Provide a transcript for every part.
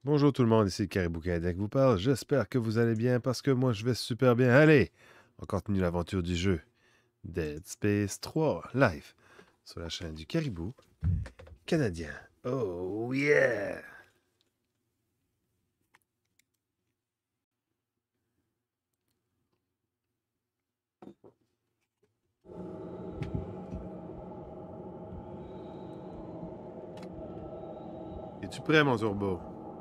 Bonjour tout le monde, ici Caribou Canadien qui vous parle. J'espère que vous allez bien parce que moi je vais super bien. Allez, on continue l'aventure du jeu Dead Space 3 live sur la chaîne du Caribou Canadien. Oh yeah! Es-tu prêt, mon turbo?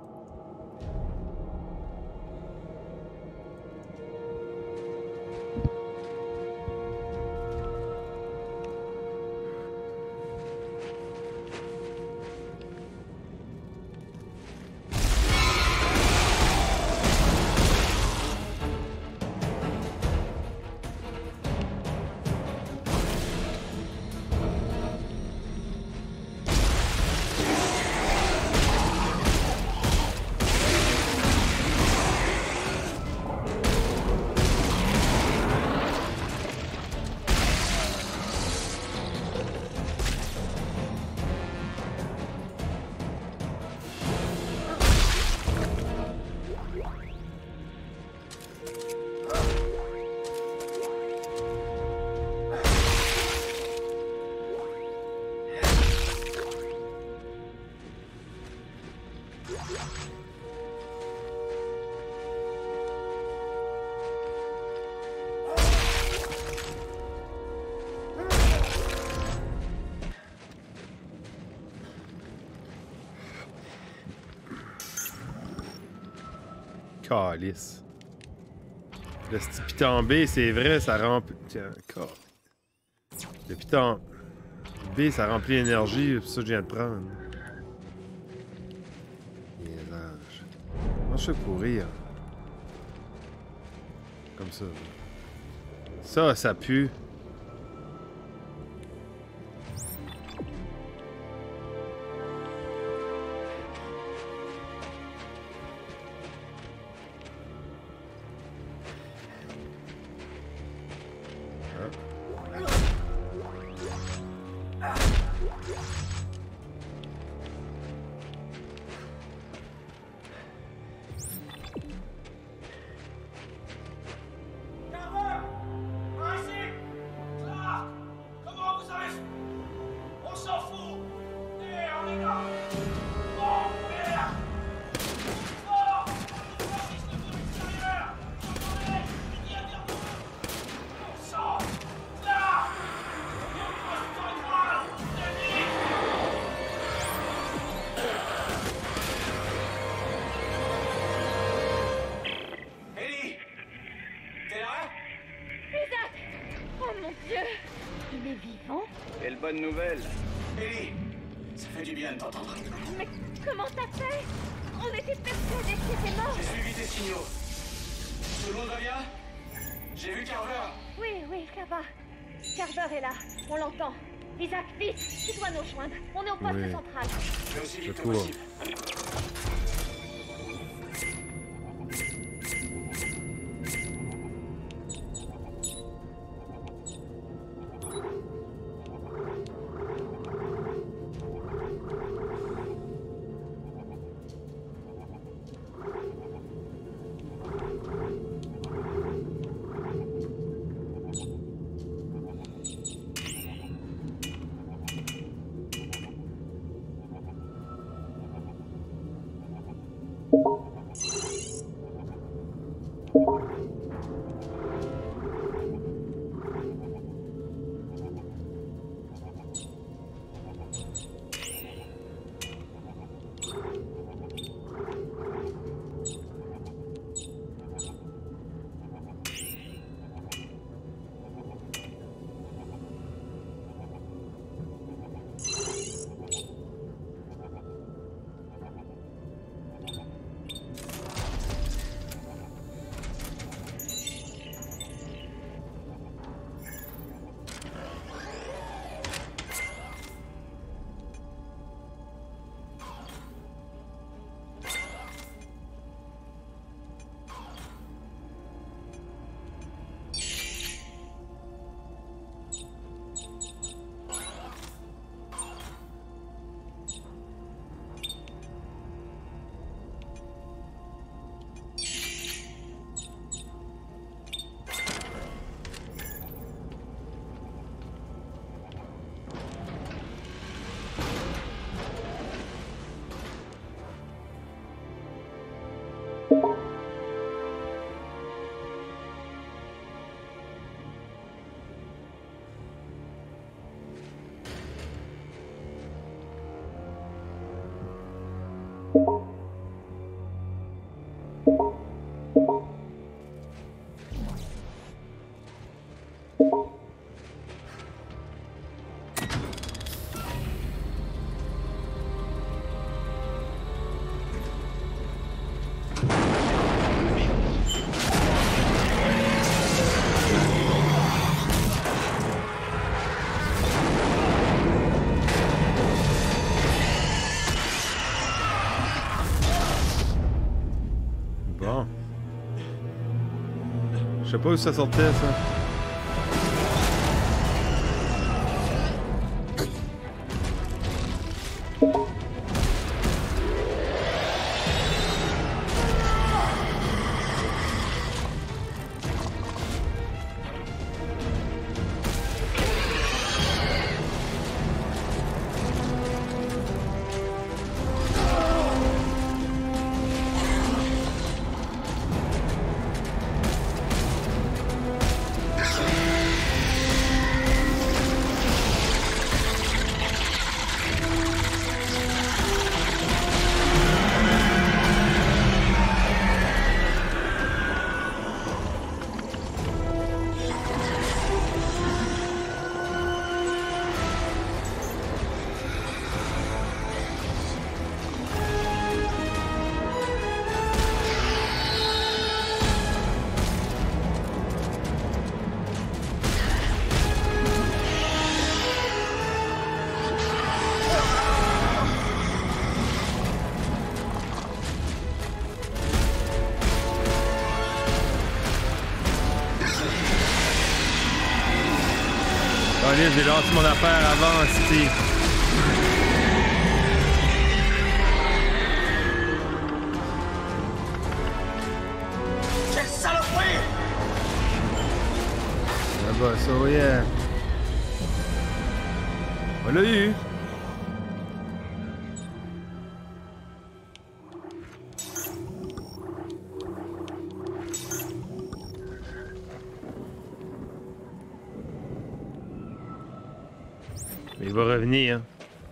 Calice. Le petit piton B, c'est vrai, ça remplit. Tiens, le piton B, ça remplit l'énergie, c'est ça que je viens de prendre. Niaisage. Comment je fais pour rire? Comme ça. Ça pue. Quelle bonne nouvelle. Ellie, ça fait du bien de t'entendre. Mais comment t'as fait? On était persuadés que t'étais mort. J'ai suivi tes signaux. Tout le monde va bien? J'ai vu Carver. Oui, ça va. Carver est là, on l'entend. Isaac, vite, tu dois nous rejoindre. On est au poste central. Fais aussi vite que cours. possible. Bon. Je sais pas où ça sortait, ça. Allez, j'ai lancé mon affaire avant, Steve. Quelle saloperie! Ah bah, ça, yeah. On l'a eu. Mais il va revenir.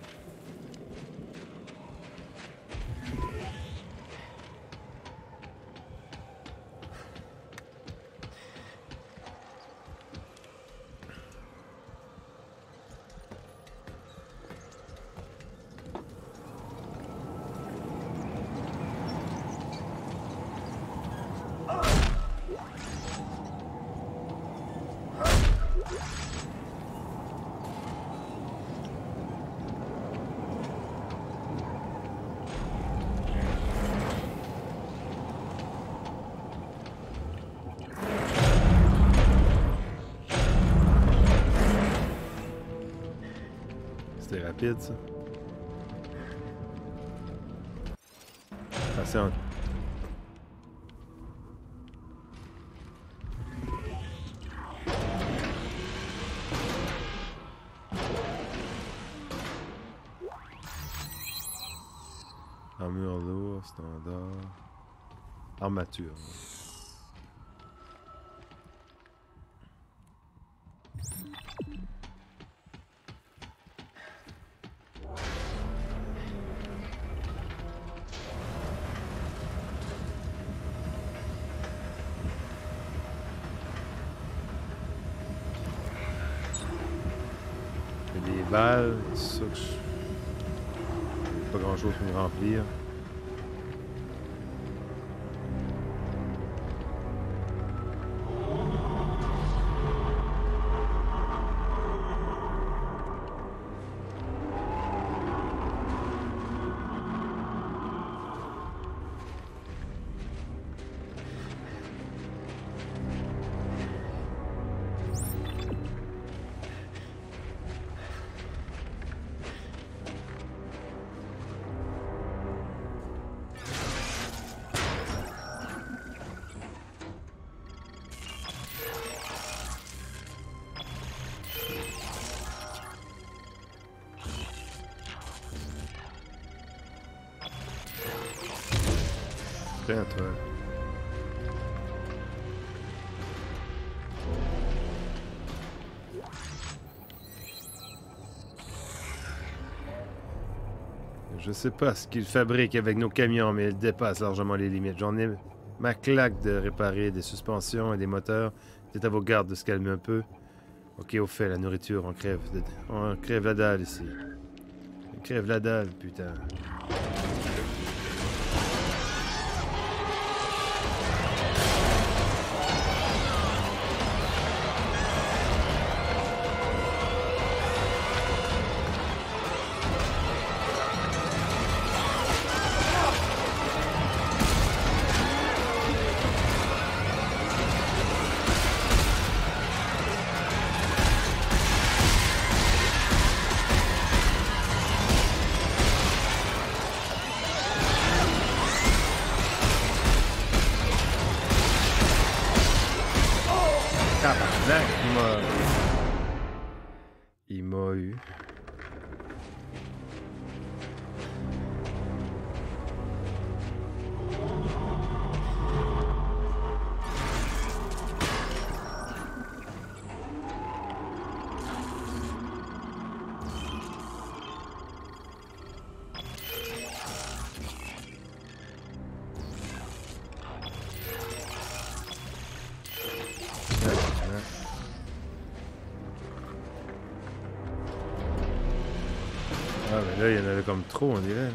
C'était rapide, ça. Attention. Armure lourde, standard. Armature. Il y a des balles, c'est ça que je... Pas grand chose pour me remplir. Tiens, toi. Je sais pas ce qu'ils fabriquent avec nos camions, mais ils dépassent largement les limites. J'en ai ma claque de réparer des suspensions et des moteurs. C'est à vos gardes de se calmer un peu. Ok, au fait, la nourriture, on crève la dalle ici. On crève la dalle, putain. Tabarnak, il m'a eu. Ah, mais là, il y en avait comme trop, on dirait. Là.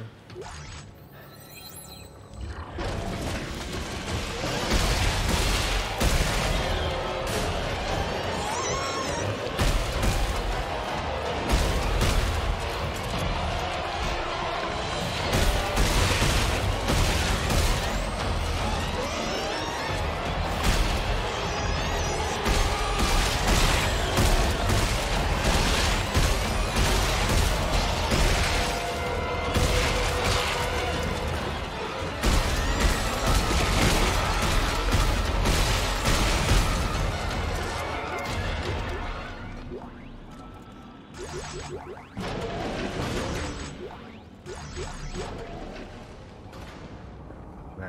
Ouais.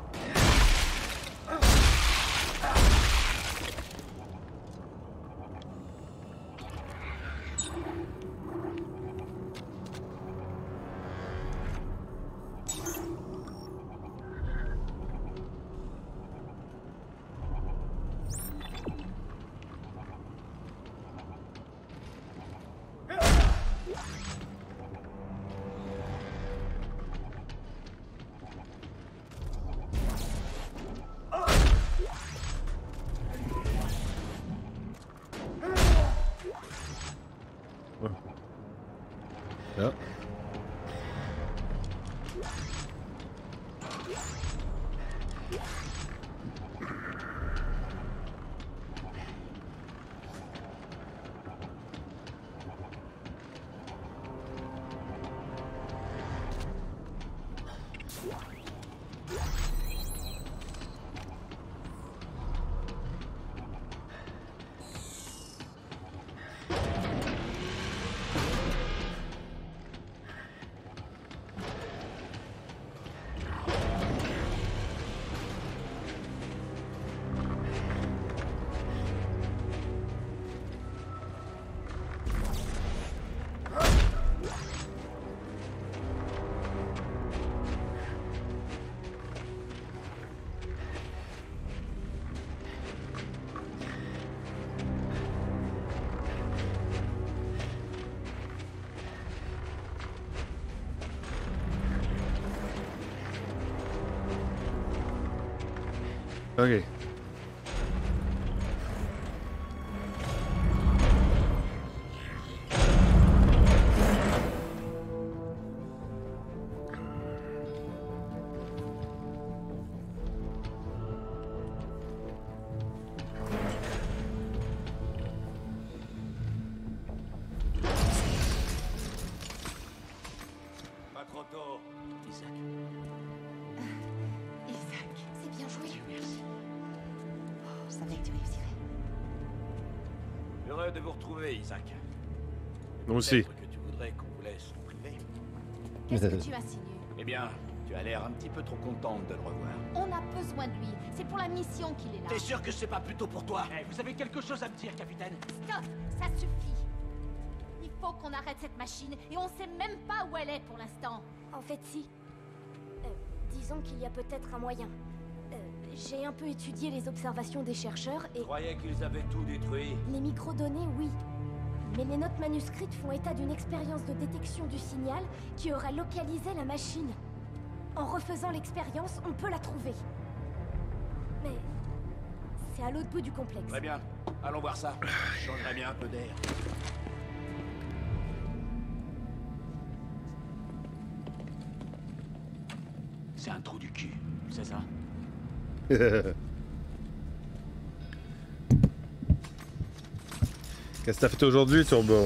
Là. Ok. Pas trop tôt, Isaac. Isaac, c'est bien joué. Merci. Oh, je savais que tu réussirais. Heureux de vous retrouver, Isaac. Moi aussi. Peut-être que tu voudrais qu'on vous laisse en privé. Qu'est-ce que tu insinues? Eh bien, tu as l'air un petit peu trop contente de le revoir. On a besoin de lui. C'est pour la mission qu'il est là. T'es sûr que c'est pas plutôt pour toi? Vous avez quelque chose à me dire, capitaine? Stop! Ça suffit. Il faut qu'on arrête cette machine et on sait même pas où elle est pour l'instant. En fait, si. Disons qu'il y a peut-être un moyen. J'ai un peu étudié les observations des chercheurs et... Je croyais qu'ils avaient tout détruit. Les microdonnées, oui. Mais les notes manuscrites font état d'une expérience de détection du signal qui aura localisé la machine. En refaisant l'expérience, on peut la trouver. Mais... c'est à l'autre bout du complexe. Très bien. Allons voir ça. Je changerais bien un peu d'air. C'est un trou du cul, c'est ça? Qu'est-ce que t'as fait aujourd'hui, Turbo?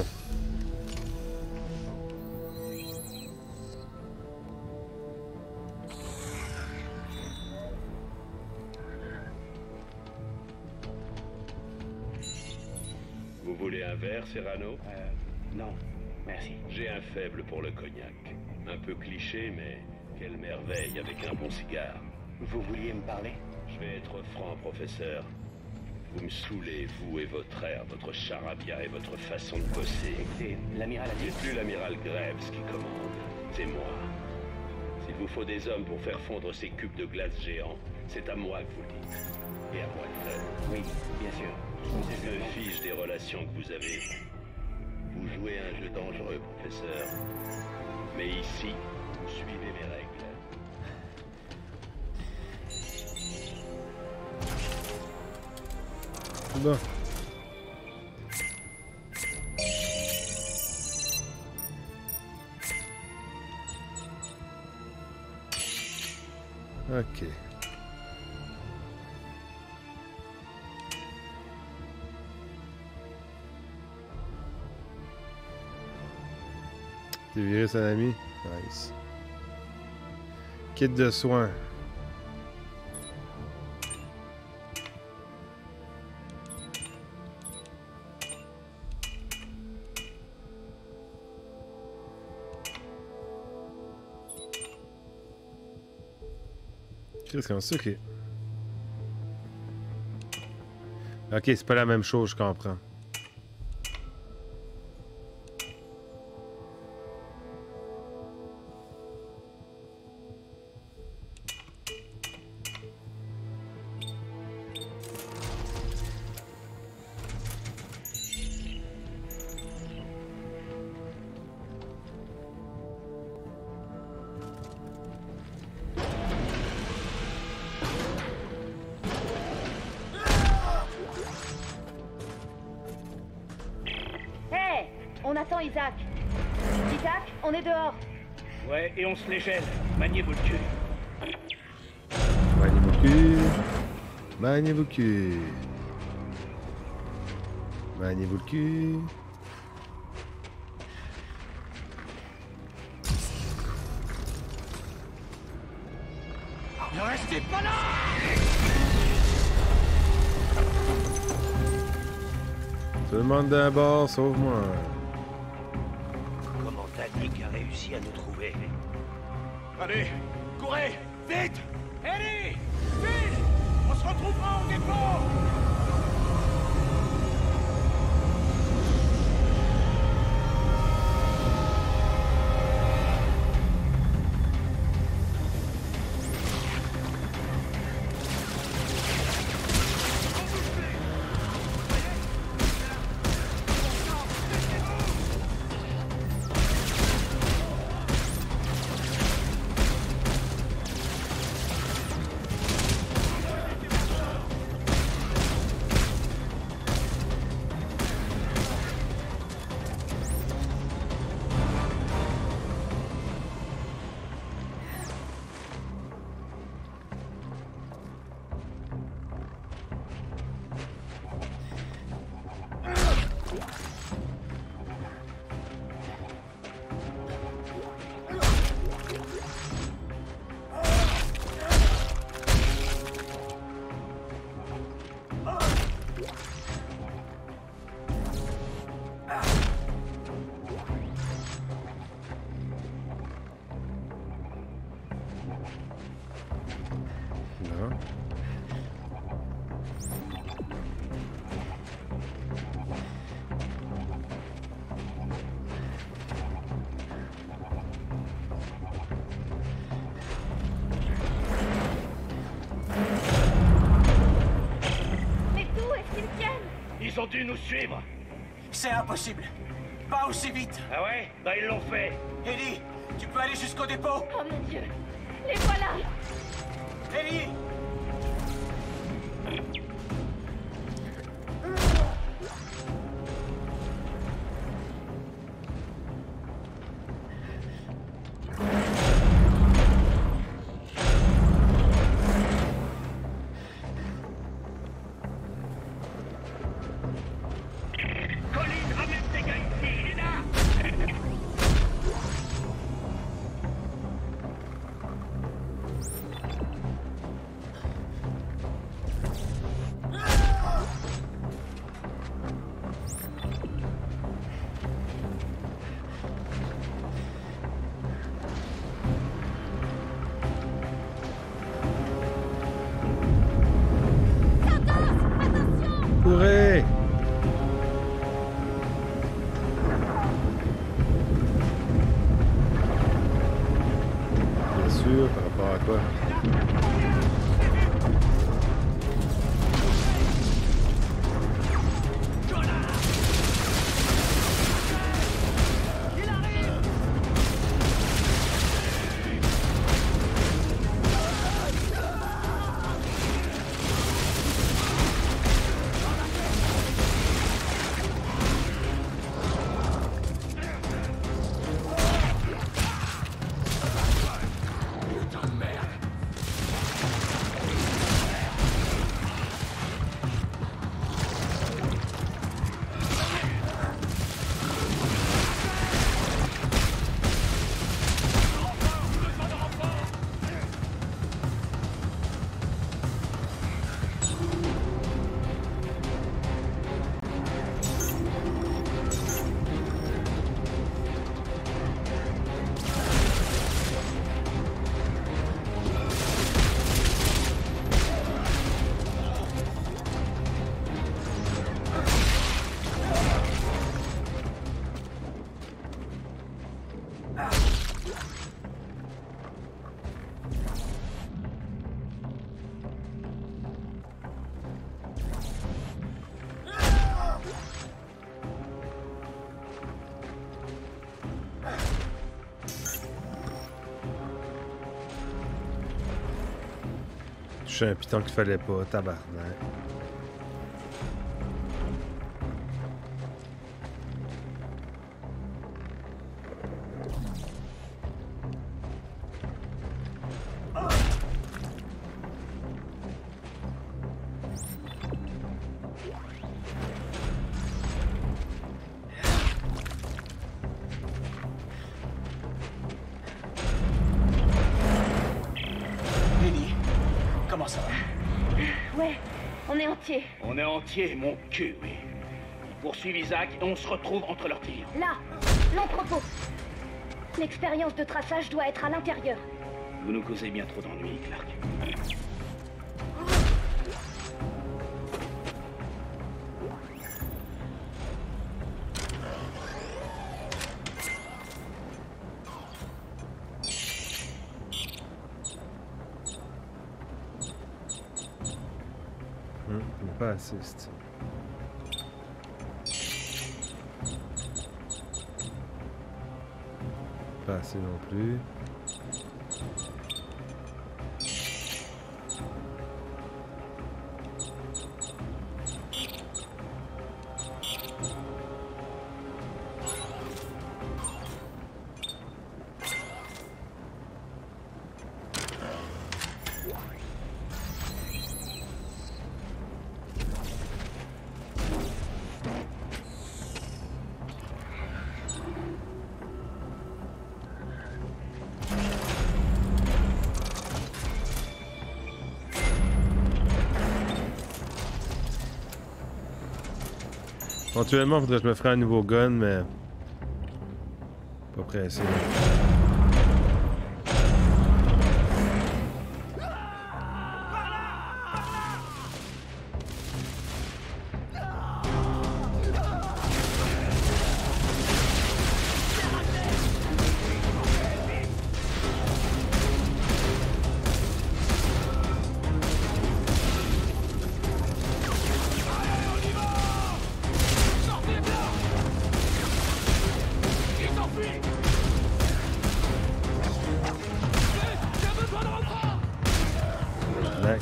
Vous voulez un verre, Serrano? Non, merci. J'ai un faible pour le cognac. Un peu cliché, mais quelle merveille avec un bon cigare. Vous vouliez me parler? Je vais être franc, professeur. Vous me saoulez, vous et votre air, votre charabia et votre façon de bosser. Écoutez, l'amiral a dit... C'est plus l'amiral Graves qui commande, c'est moi. S'il vous faut des hommes pour faire fondre ces cubes de glace géants, c'est à moi que vous le dites. Et à moi de faire. Oui, bien sûr. Je me fiche des relations que vous avez. Vous jouez un jeu dangereux, professeur. Mais ici, vous suivez mes règles. Bon. Ok. T'es viré, son ami? Nice. Kit de soins. Qu'est-ce qu'on sait? Ok. Ok, c'est pas la même chose, je comprends. Hé, on attend Isaac. Isaac, on est dehors. Ouais, et on se les gèle. Maniez-vous le cul. Maniez-vous le cul. Maniez-vous le cul. Maniez-vous le cul. Ne restez pas là! Tout le monde d'un bord, sauf moi. Comment Danik a réussi à nous trouver? Allez, courez! Vite! Ellie! Vite! On se retrouvera au dépôt! Ils ont dû nous suivre. C'est impossible. Pas aussi vite. Ah ouais? Bah ils l'ont fait. Ellie, tu peux aller jusqu'au dépôt? Oh mon Dieu! Les voilà! Ellie! Colline, ramène tes gars ici, il est là. Courez! Bien sûr, par rapport à quoi? Touché un piton qu'il fallait pas, tabarnak. Ellie, comment ça va? Ouais, on est entier. On est entier, mon cul, oui. Ils poursuivent Isaac et on se retrouve entre leurs tirs. Là, l'entrepôt. L'expérience de traçage doit être à l'intérieur. Vous nous causez bien trop d'ennuis, Clark. Pas assist. Pas assez non plus. Éventuellement, il faudrait que je me ferais un nouveau gun, mais pas pressé. tabarnak.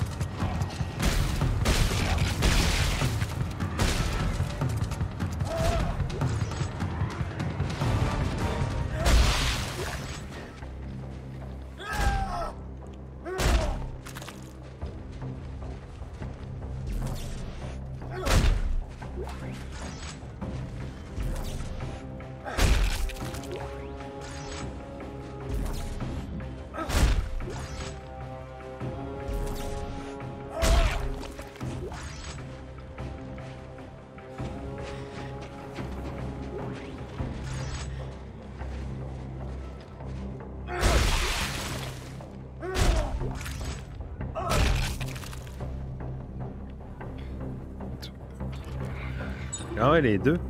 Ah ouais, les deux.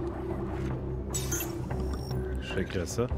Je fais que ça.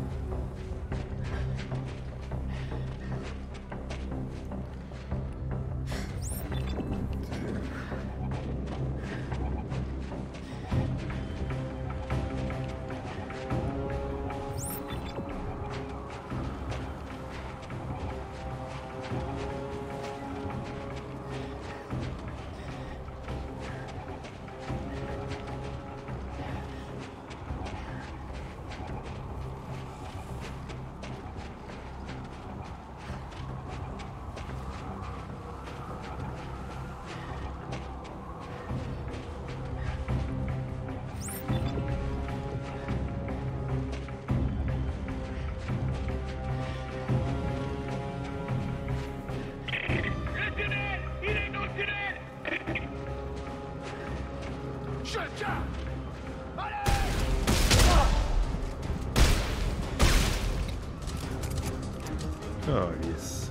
Oh, yes.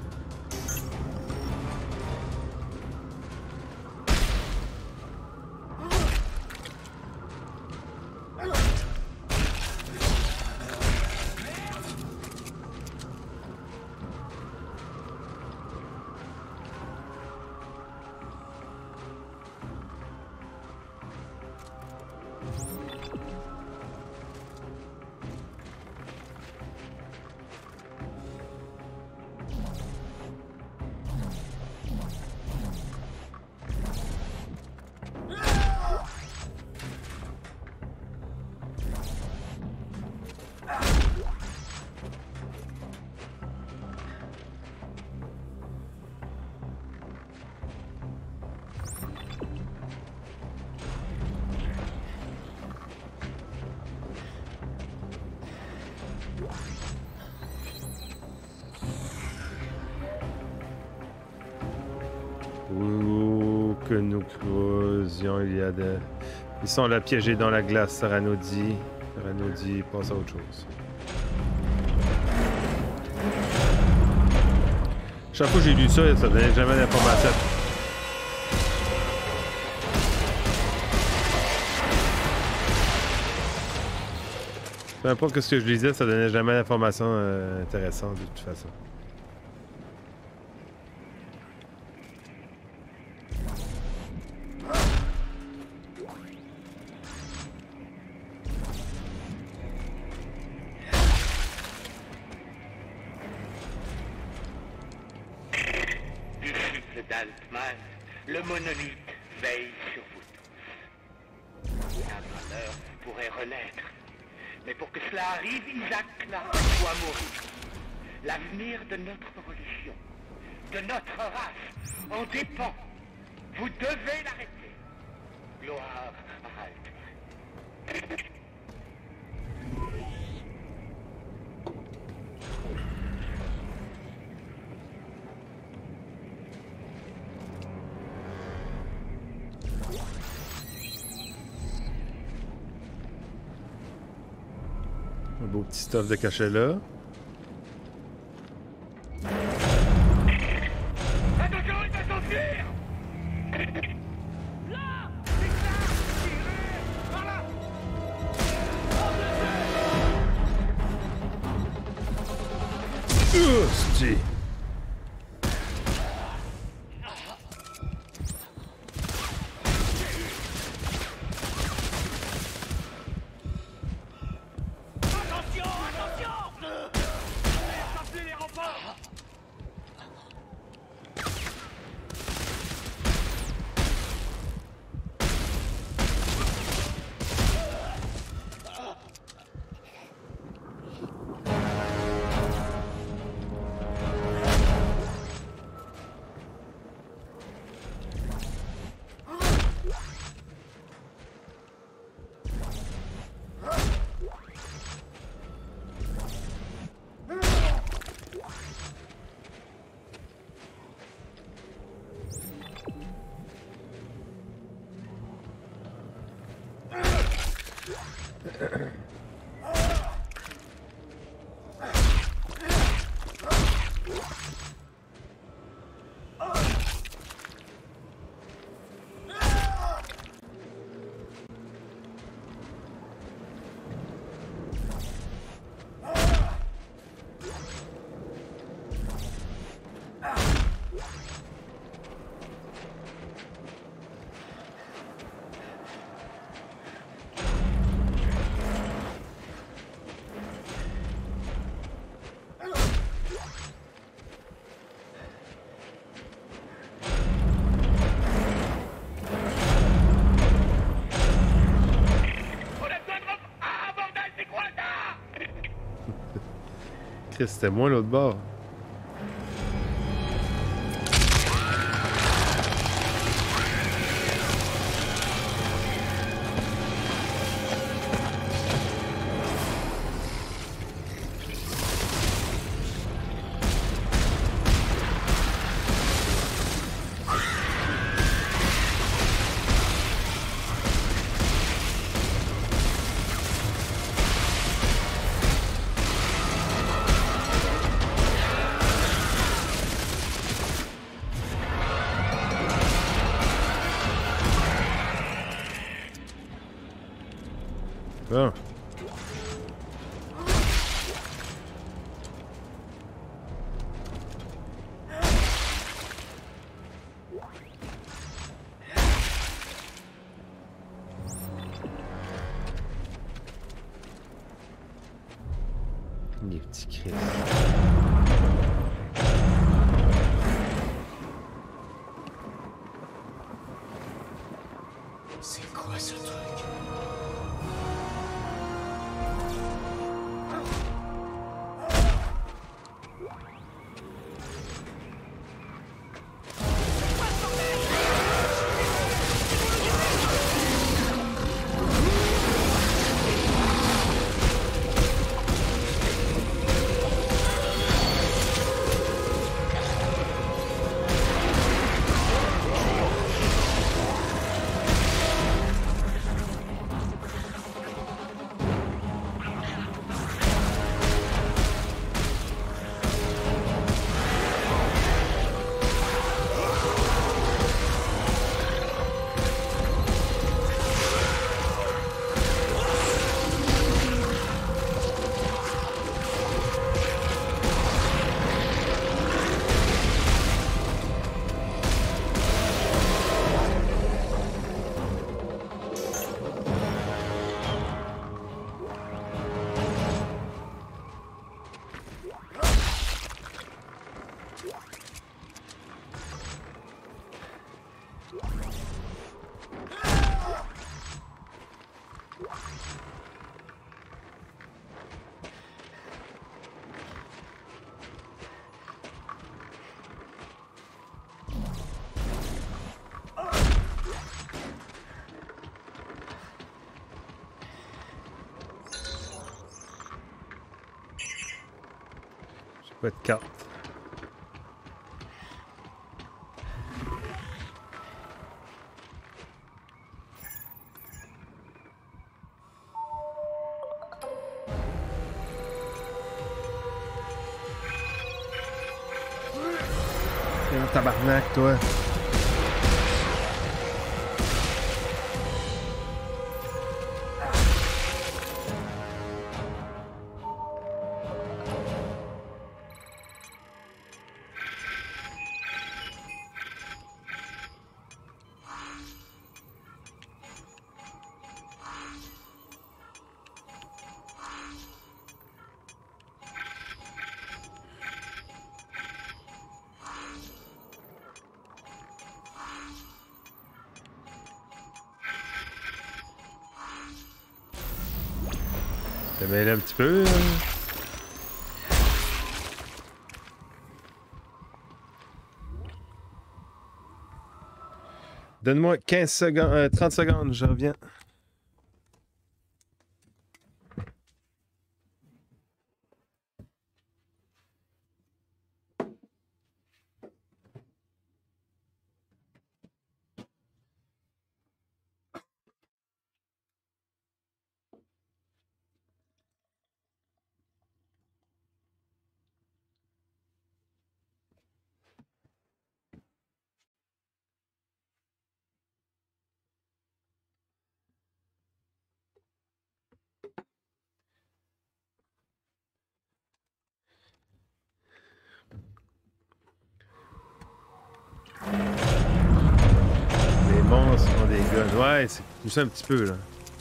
Où que nous creusions, il y a des... Ils sont là piégés dans la glace, Cyrano dit. Cyrano dit, passe à autre chose. Chaque fois que j'ai lu ça, ça donnait jamais d'informations. Peu importe ce que je lisais, ça donnait jamais d'informations intéressantes de toute façon. d'Altman, le monolithe veille sur vous tous. Un malheur pourrait renaître. Mais pour que cela arrive, Isaac Clarke doit mourir. L'avenir de notre religion, de notre race, en dépend. Vous devez l'arrêter. Gloire à Altman. Un beau petit stuff de cachet là. Attention, il va s'enfuir! Là! C'est ça! Tirez! Par là! Hostie! Chris, c'était moi l'autre bord. Bon. Les petits cris. C'est quoi ce truc? Pas de carte. T'es un tabarnak, toi. T'as mêlé un petit peu, Donne-moi 15 secondes, 30 secondes, je reviens. monstres ont des guns. Ouais, c'est poussé un petit peu, là.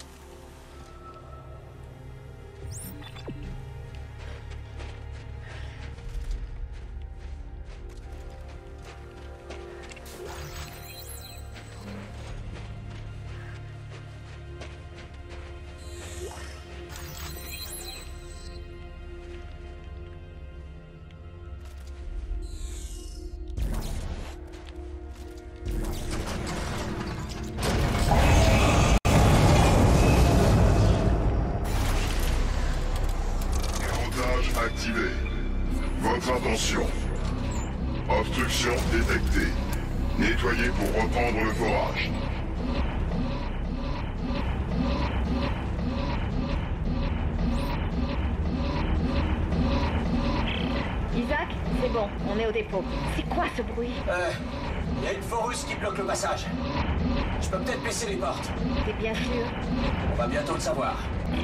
Activé. Votre attention. Obstruction détectée. Nettoyez pour reprendre le forage. Isaac, c'est bon, on est au dépôt. C'est quoi ce bruit? Il y a une forus qui bloque le passage. Je peux peut-être baisser les portes. T'es bien sûr? On va bientôt le savoir.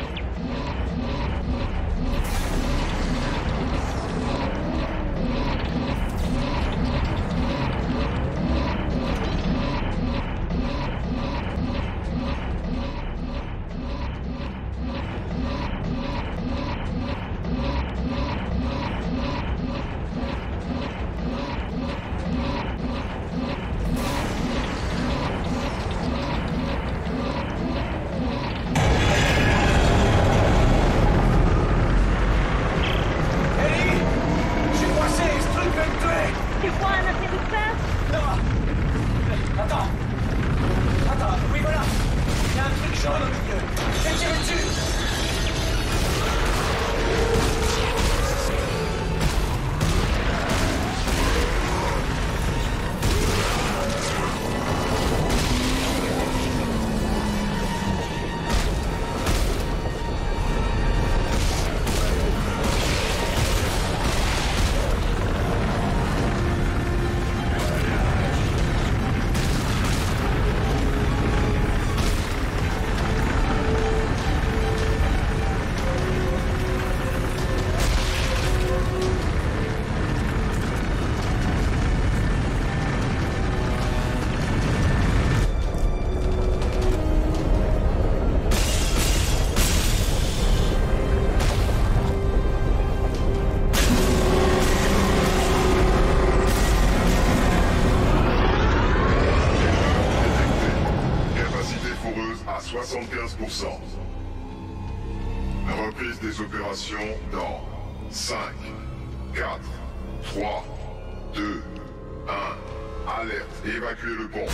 À 75%. Reprise des opérations dans 5, 4, 3, 2, 1. Alerte, évacuez le pont.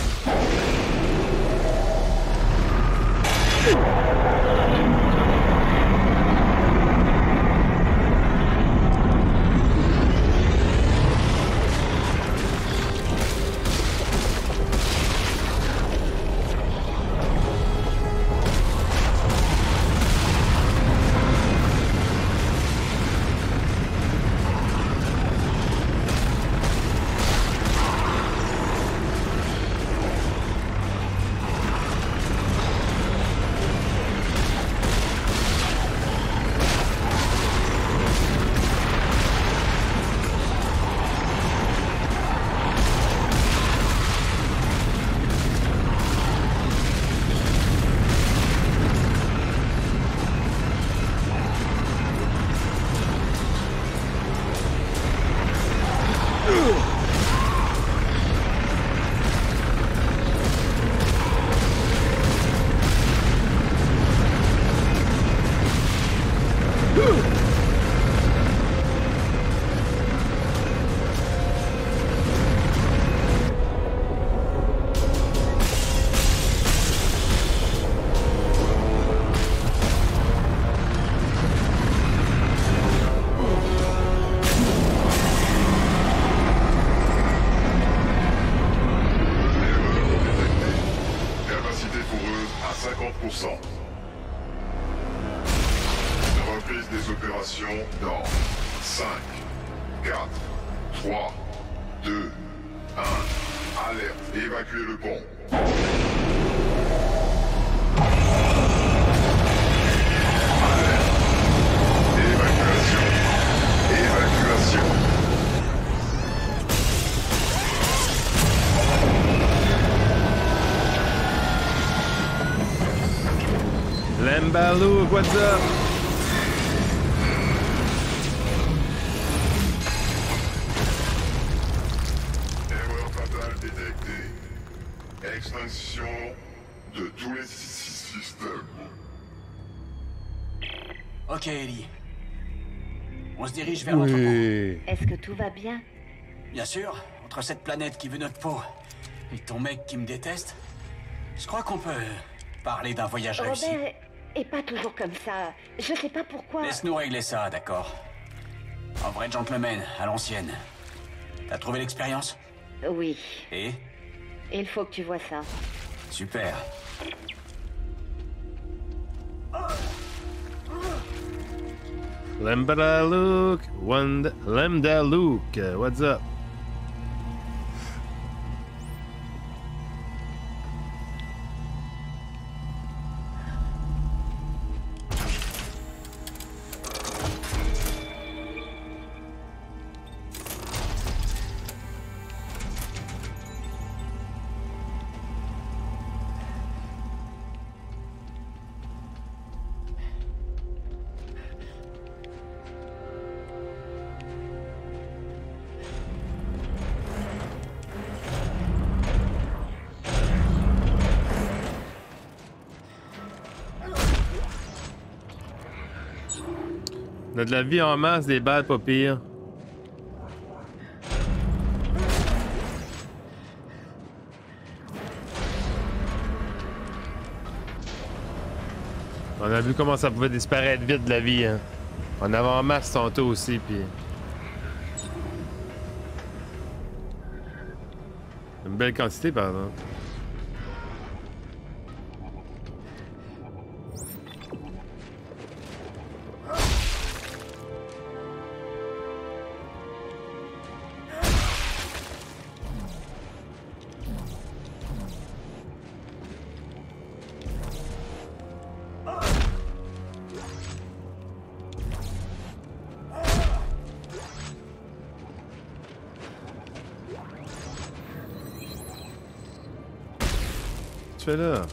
Reprise des opérations dans 5, 4, 3, 2, 1. Alerte, évacuez le pont. Alerte. Évacuation. Évacuation. Lembalou, what's up? Erreur fatale détectée. Extinction de tous les systèmes. Ok, Ellie. On se dirige vers l'entrepôt. Oui. Est-ce que tout va bien? Bien sûr, entre cette planète qui veut notre peau et ton mec qui me déteste, je crois qu'on peut parler d'un voyage réussi. Robert est pas toujours comme ça. Je sais pas pourquoi. Laisse-nous régler ça, d'accord? Un vrai gentleman, à l'ancienne. T'as trouvé l'expérience? Oui, Et? il faut que tu vois ça. Super. Lembalou, Lemdalouk, what's up? On a de la vie en masse, des balles pas pires. On a vu comment ça pouvait disparaître vite de la vie, hein. On avait en masse tantôt aussi, puis... Une belle quantité, par exemple. Tu fais là?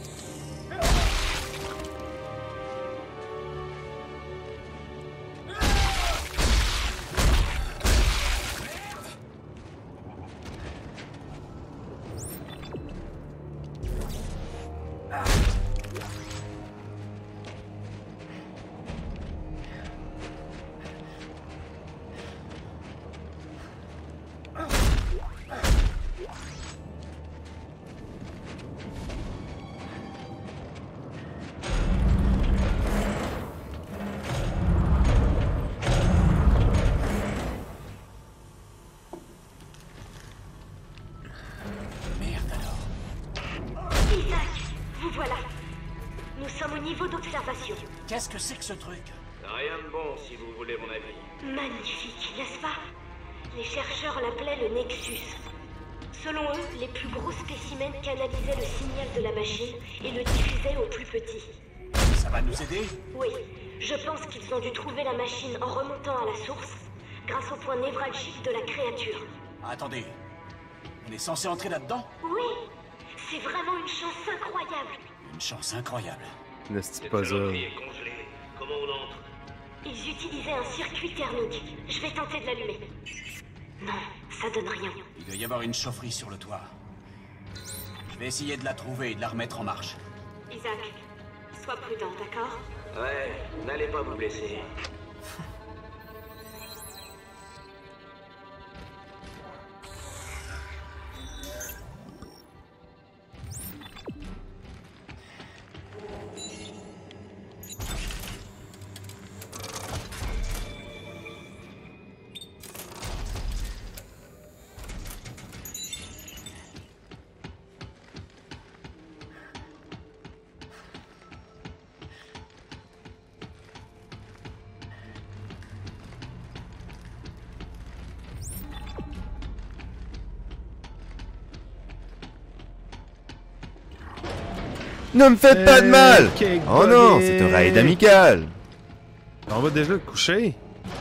Qu'est-ce que c'est que ce truc? Rien de bon, si vous voulez mon avis. Magnifique, n'est-ce pas? Les chercheurs l'appelaient le Nexus. Selon eux, les plus gros spécimens canalisaient le signal de la machine et le diffusaient aux plus petits. Ça va nous aider? Oui, je pense qu'ils ont dû trouver la machine en remontant à la source, grâce au point névralgique de la créature. Attendez, on est censé entrer là-dedans? Oui, c'est vraiment une chance incroyable. Une chance incroyable. N'est-ce pas ça? est congelé. Comment on entre? Ils utilisaient un circuit thermique. Je vais tenter de l'allumer. Non, ça donne rien. Il doit y avoir une chaufferie sur le toit. Je vais essayer de la trouver et de la remettre en marche. Isaac, sois prudent, d'accord? Ouais, n'allez pas vous blesser. Ne me faites pas de mal! cake Oh non, buggé. c'est un raid amical! On va déjà te coucher.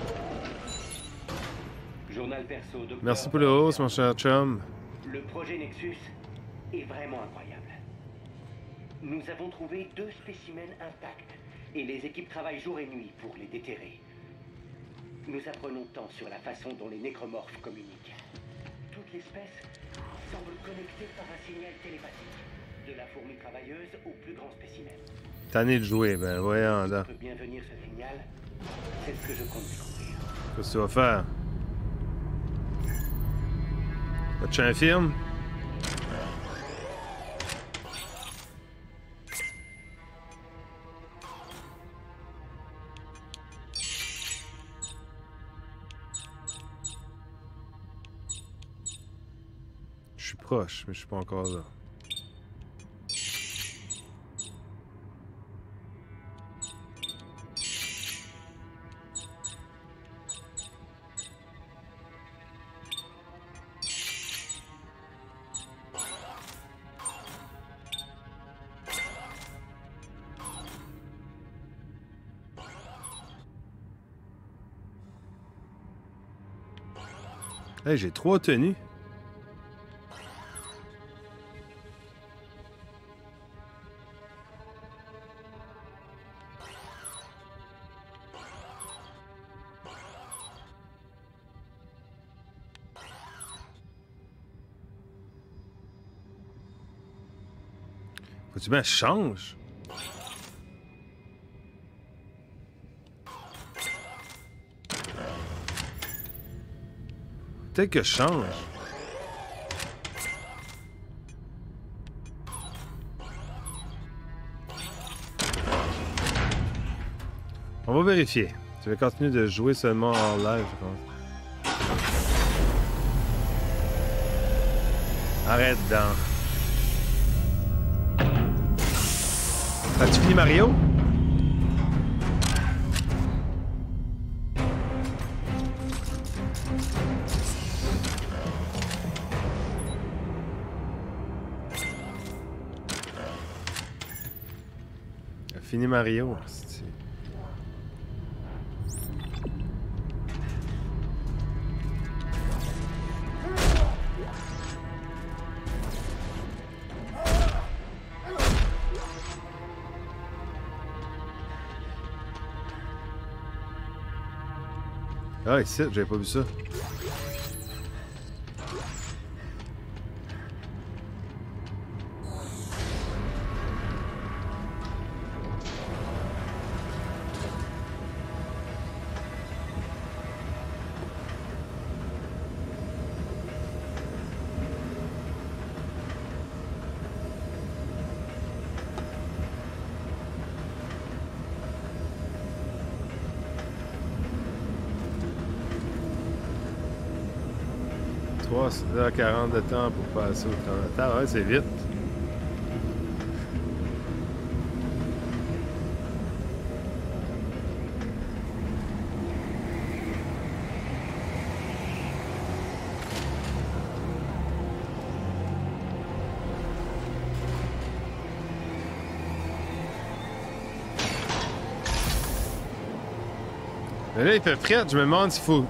Journal perso, docteur. Merci pour le hausse, mon cher chum. Le projet Nexus est vraiment incroyable. Nous avons trouvé 2 spécimens intacts, et les équipes travaillent jour et nuit pour les déterrer. Nous apprenons tant sur la façon dont les nécromorphes communiquent. Toute l'espèce semble connectée par un signal télépathique, de la fourmi travailleuse au plus grand spécimen. Tanné de jouer, ben voyons là. Peut bien venir ce signal, c'est ce que je compte découvrir. Qu'est-ce que tu vas faire? As-tu un film? Je suis proche, mais je suis pas encore là. Hey, j'ai 3 tenues. Faut-tu bien que je change? Peut-être que je change. On va vérifier. Tu vas continuer de jouer seulement en live, je pense. Arrête donc. As-tu fini Mario? Fini Mario. Ah, ici, j'avais pas vu ça. C'est 40 de temps pour passer au 30. Ah ouais, c'est vite. Mais là, il fait fret. Je me demande s'il faut...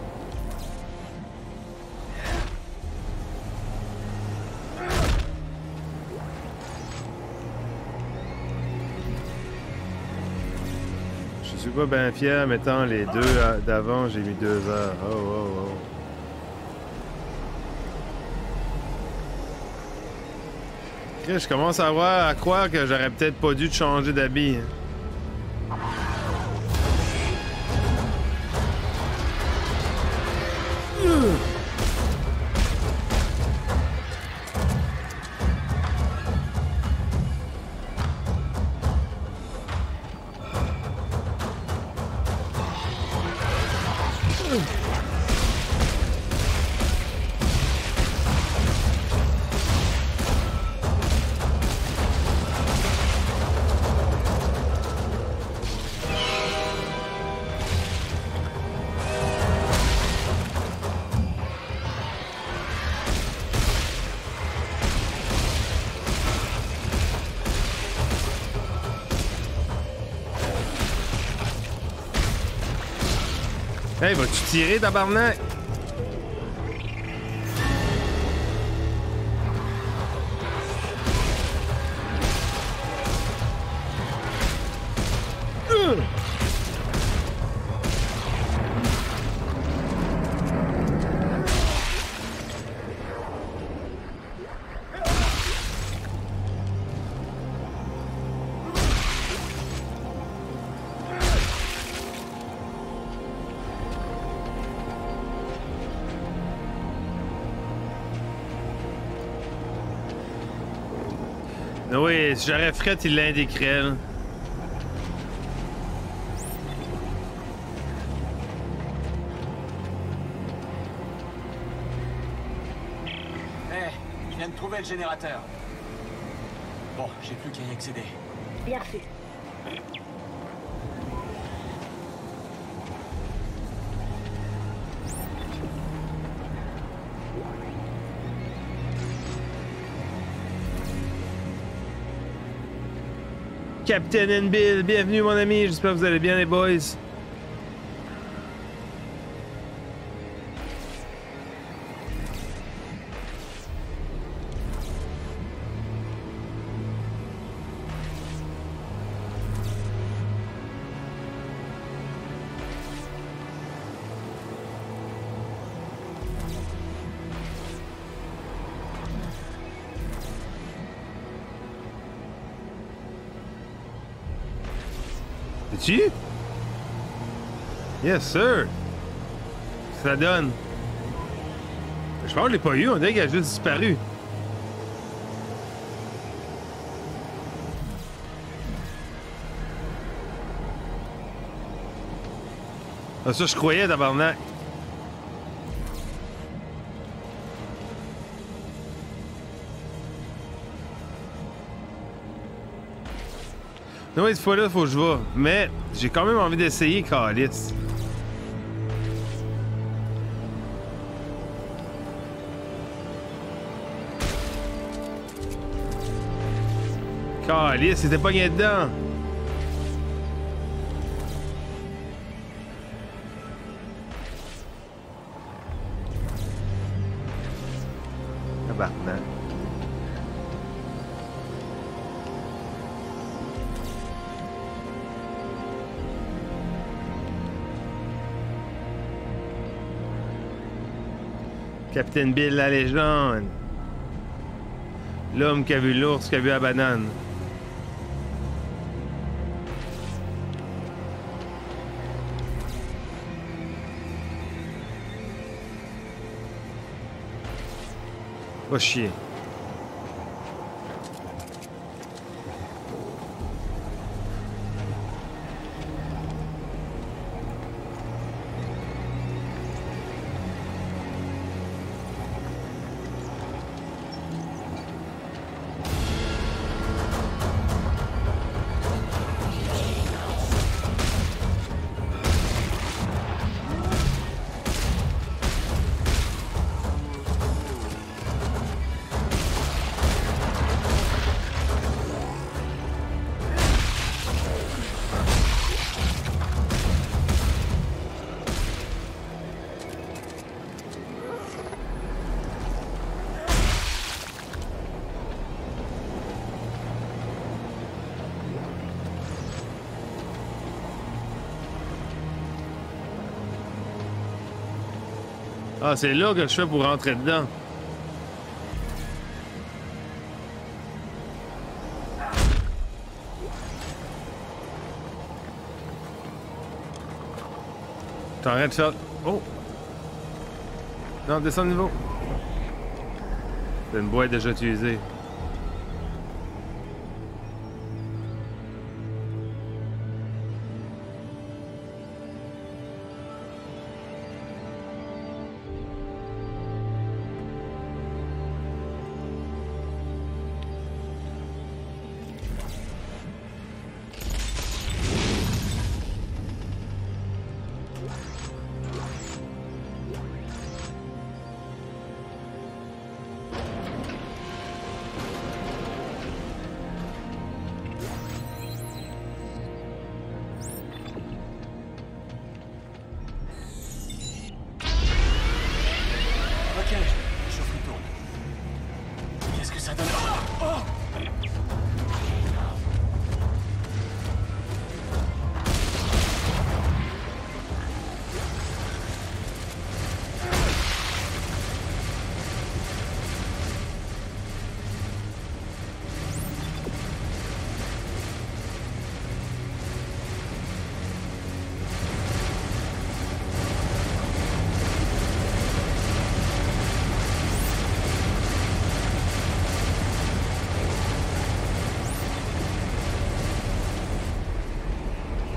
Je suis pas bien fier, mettant les 2 d'avant, j'ai mis 2 heures. Oh, oh, oh. Je commence à croire que j'aurais peut-être pas dû te changer d'habit. Hey, vas-tu tirer, tabarnak? Oui, si j'aurais Fred, il l'indiquerait, là. Je viens de trouver le générateur. Bon, j'ai plus qu'à y accéder. Bien reçu. Captain Bill, bienvenue mon ami, j'espère que vous allez bien les boys. Tu? Yes, sir. Ça donne. Je pense que je l'ai pas eu, on dirait qu'elle a juste disparu. Ah, ça, je croyais, tabarnak. Non, cette fois-là, faut que je vais. Mais j'ai quand même envie d'essayer, Calice. Calice, c'était pas gagné dedans. Tabarnak. Capitaine Bill, la légende. L'homme qui a vu l'ours, qui a vu la banane. Va chier. Ah, c'est là que je fais pour rentrer dedans. T'arrêtes de faire... Oh! Non, descends de niveau. C'est une boîte déjà utilisée.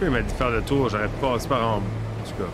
Il m'a dit de faire le tour, j'aurais passé par en bas. En tout cas.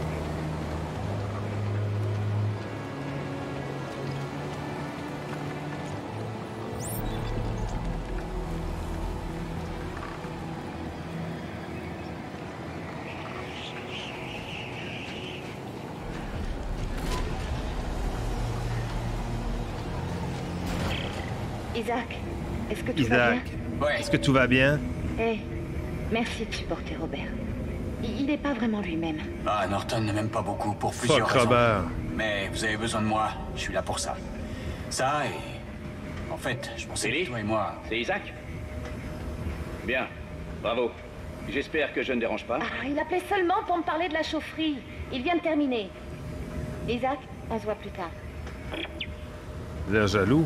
Isaac, est-ce que tout va bien? Isaac, Ouais. est-ce que tout va bien? Eh, merci de supporter Robert. Il n'est pas vraiment lui-même. Ah, Norton ne m'aime pas beaucoup pour plusieurs Fuck raisons. Robert. Mais vous avez besoin de moi, je suis là pour ça. Ça et... En fait, je pensais que Billy, toi et moi... c'est Isaac? Bien, bravo. J'espère que je ne dérange pas. Ah, il appelait seulement pour me parler de la chaufferie. Il vient de terminer. Isaac, on se voit plus tard. L'air jaloux.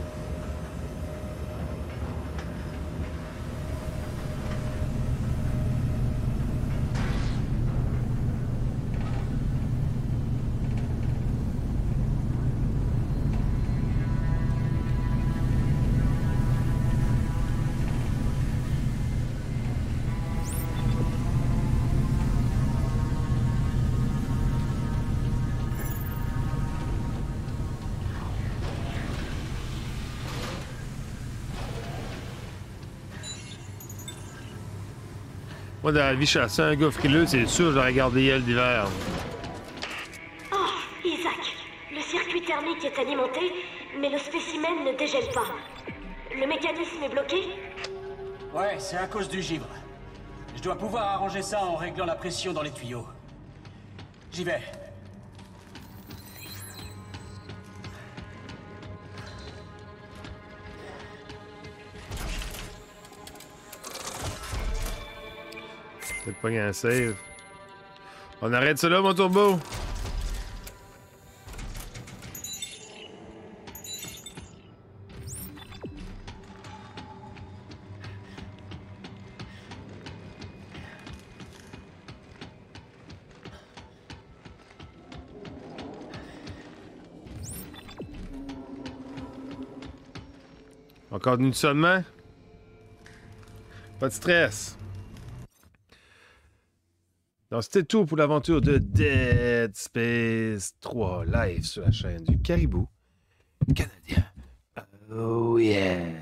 Moi, dans la vie, chasser un gars frileux, c'est sûr, j'aurais gardé elle d'hiver. Oh, Isaac, le circuit thermique est alimenté, mais le spécimen ne dégèle pas. Le mécanisme est bloqué? Ouais, c'est à cause du givre. Je dois pouvoir arranger ça en réglant la pression dans les tuyaux. J'y vais. Peut-être pas un save. On arrête ça là, mon turbo. Encore une seulement? Pas de stress. Donc, c'était tout pour l'aventure de Dead Space 3 live sur la chaîne du Caribou canadien. Oh yeah!